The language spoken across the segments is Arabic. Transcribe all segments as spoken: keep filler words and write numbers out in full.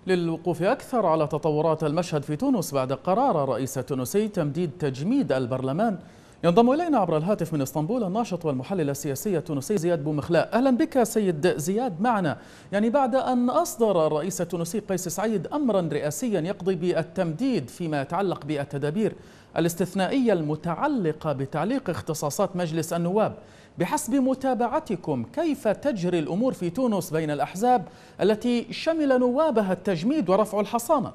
للوقوف أكثر على تطورات المشهد في تونس بعد قرار الرئيس التونسي تمديد تجميد البرلمان، ينضم إلينا عبر الهاتف من اسطنبول الناشط والمحلل السياسي التونسي زياد بومخلاء. أهلا بك سيد زياد معنا. يعني بعد أن أصدر الرئيس التونسي قيس سعيد أمرا رئاسيا يقضي بالتمديد فيما يتعلق بالتدابير الاستثنائية المتعلقة بتعليق اختصاصات مجلس النواب، بحسب متابعتكم كيف تجري الأمور في تونس بين الأحزاب التي شمل نوابها التجميد ورفع الحصانة؟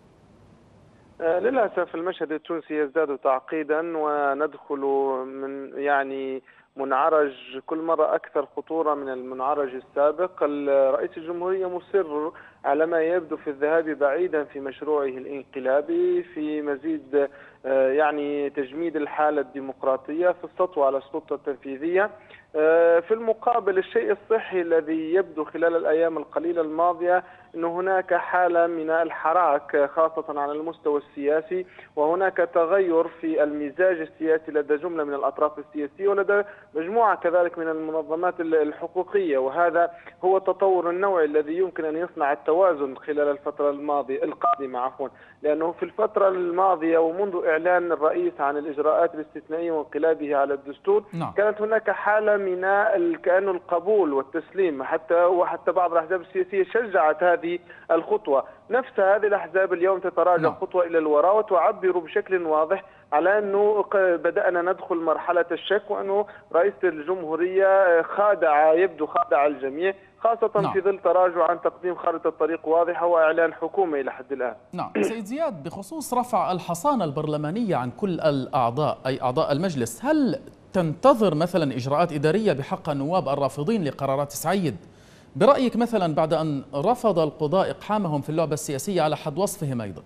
للأسف المشهد التونسي يزداد تعقيدا، وندخل من يعني منعرج كل مرة أكثر خطورة من المنعرج السابق. رئيس الجمهورية مصر على ما يبدو في الذهاب بعيدا في مشروعه الانقلابي، في مزيد يعني تجميد الحالة الديمقراطية، في السطو على السلطة التنفيذية. في المقابل الشيء الصحي الذي يبدو خلال الأيام القليلة الماضية أن هناك حالة من الحراك خاصة على المستوى السياسي، وهناك تغير في المزاج السياسي لدى جملة من الأطراف السياسية ولدى مجموعة كذلك من المنظمات الحقوقية، وهذا هو التطور النوعي الذي يمكن أن يصنع التوازن خلال الفترة الماضية القادمة عفوا لأنه في الفترة الماضية ومنذ إعلان الرئيس عن الإجراءات الاستثنائية وانقلابه على الدستور نعم. كانت هناك حالة من كأنه القبول والتسليم، حتى وحتى بعض الأحزاب السياسية شجعت هذه الخطوة. نفس هذه الأحزاب اليوم تتراجع نعم. خطوة إلى الوراء وتعبر بشكل واضح على أنه بدأنا ندخل مرحلة الشك، وأنه رئيس الجمهورية خادع يبدو خادع الجميع، خاصة نعم. في ظل تراجع عن تقديم خارطة طريق واضحة وإعلان حكومة إلى حد الآن. نعم سيد زياد، بخصوص رفع الحصانة البرلمانية عن كل الأعضاء أي أعضاء المجلس، هل تنتظر مثلا إجراءات إدارية بحق النواب الرافضين لقرارات سعيد برأيك، مثلا بعد أن رفض القضاء إقحامهم في اللعبة السياسية على حد وصفهم أيضا؟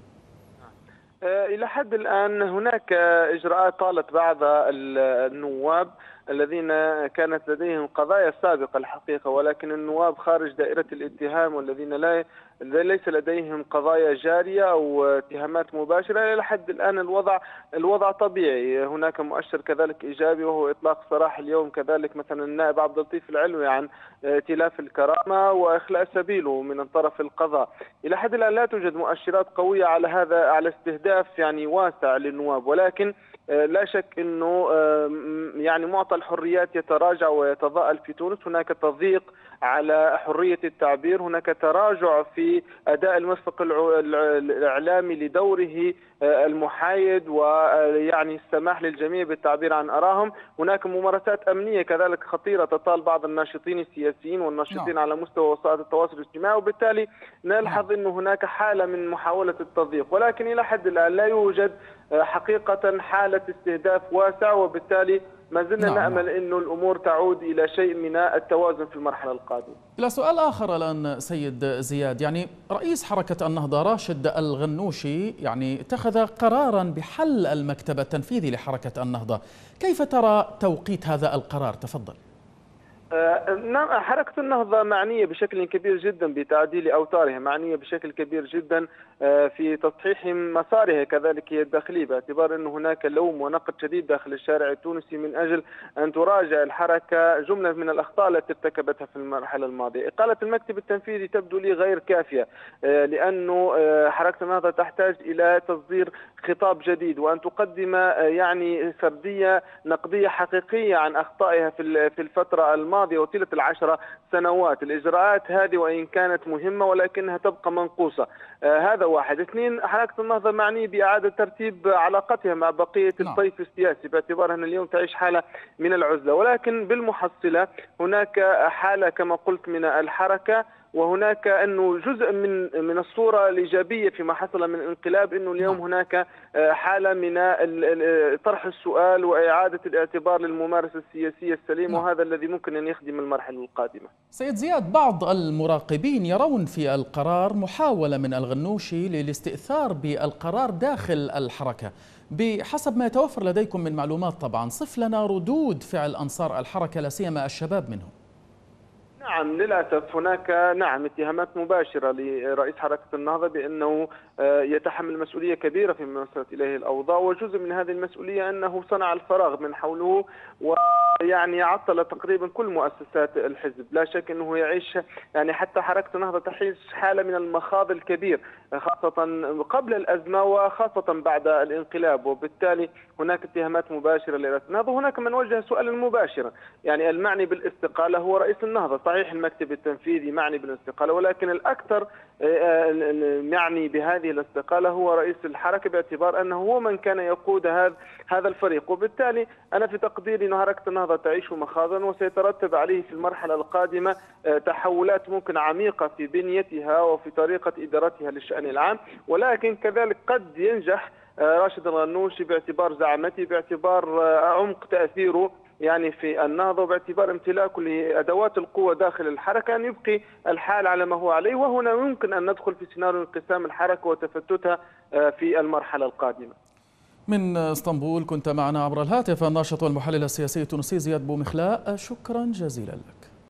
إلى حد الآن هناك إجراءات طالت بعض النواب الذين كانت لديهم قضايا سابقة الحقيقة، ولكن النواب خارج دائرة الاتهام والذين لا ليس لديهم قضايا جارية أو اتهامات مباشرة، إلى حد الآن الوضع الوضع طبيعي. هناك مؤشر كذلك إيجابي وهو إطلاق سراح اليوم كذلك مثلا النائب عبد اللطيف العلوي عن ائتلاف الكرامة وإخلاء سبيله من طرف القضاء. إلى حد الآن لا توجد مؤشرات قوية على هذا على استهداف يعني واسع للنواب، ولكن لا شك أنه يعني معطى الحريات يتراجع ويتضاءل في تونس. هناك تضييق على حرية التعبير، هناك تراجع في أداء المرفق الإعلامي لدوره المحايد ويعني السماح للجميع بالتعبير عن آرائهم. هناك ممارسات أمنية كذلك خطيرة تطال بعض الناشطين السياسيين والناشطين على مستوى وسائل التواصل الاجتماعي، وبالتالي نلحظ أن هناك حالة من محاولة التضييق، ولكن إلى حد الآن لا يوجد حقيقة حالة استهداف واسع، وبالتالي ما زلنا نعم نأمل أنه الأمور تعود إلى شيء من التوازن في المرحلة القادمة. إلى سؤال آخر الآن سيد زياد، يعني رئيس حركة النهضة راشد الغنوشي يعني اتخذ قرارا بحل المكتب التنفيذي لحركة النهضة، كيف ترى توقيت هذا القرار؟ تفضل. نعم، حركة النهضة معنية بشكل كبير جدا بتعديل أوتارها، معنية بشكل كبير جدا في تصحيح مسارها كذلك هي الداخلي، باعتبار أن هناك لوم ونقد شديد داخل الشارع التونسي من أجل أن تراجع الحركة جملة من الأخطاء التي ارتكبتها في المرحلة الماضية. إقالة المكتب التنفيذي تبدو لي غير كافية، لأنه حركة النهضة تحتاج إلى تصدير خطاب جديد وأن تقدم يعني سردية نقدية حقيقية عن أخطائها في الفترة الماضية وطيلة العشر سنوات. الإجراءات هذه وإن كانت مهمة ولكنها تبقى منقوصة. آه هذا واحد. اثنين، حركة النهضة معني بإعادة ترتيب علاقتها مع بقية الطيف السياسي، باعتبار أن اليوم تعيش حالة من العزلة، ولكن بالمحصلة هناك حالة كما قلت من الحركة، وهناك أنه جزء من من الصورة الإيجابية فيما حصل من الانقلاب أنه اليوم هناك حالة من طرح السؤال وإعادة الاعتبار للممارسة السياسية السليمة، وهذا الذي ممكن أن يخدم المرحلة القادمة. سيد زياد، بعض المراقبين يرون في القرار محاولة من الغنوشي للاستئثار بالقرار داخل الحركة، بحسب ما يتوفر لديكم من معلومات طبعا، صف لنا ردود فعل أنصار الحركة لا سيما الشباب منهم. نعم للأسف هناك نعم اتهامات مباشرة لرئيس حركة النهضة بأنه يتحمل مسؤولية كبيرة فيما وصلت إليه الأوضاع، وجزء من هذه المسؤولية أنه صنع الفراغ من حوله ويعني عطل تقريبا كل مؤسسات الحزب. لا شك أنه يعيش يعني حتى حركة النهضة تعيش حالة من المخاض الكبير خاصة قبل الأزمة وخاصة بعد الانقلاب، وبالتالي هناك اتهامات مباشرة لرئيس النهضة. هناك من وجه سؤالا مباشرا يعني المعني بالاستقالة هو رئيس النهضة، صحيح المكتب التنفيذي معني بالاستقالة ولكن الأكثر يعني بهذه الاستقالة هو رئيس الحركة باعتبار أنه هو من كان يقود هذا هذا الفريق. وبالتالي أنا في تقديري أن حركة النهضة تعيش مخاضا وسيترتب عليه في المرحلة القادمة تحولات ممكن عميقة في بنيتها وفي طريقة إدارتها للشأن العام، ولكن كذلك قد ينجح راشد الغنوشي باعتبار زعامته، باعتبار عمق تأثيره يعني في النهضة، وباعتبار امتلاكه لأدوات القوة داخل الحركة أن يبقي الحال على ما هو عليه. وهنا يمكن أن ندخل في سيناريو انقسام الحركة وتفتتها في المرحلة القادمة. من اسطنبول كنت معنا عبر الهاتف الناشط والمحلل السياسي التونسي زياد بومخلاء، شكرا جزيلا لك.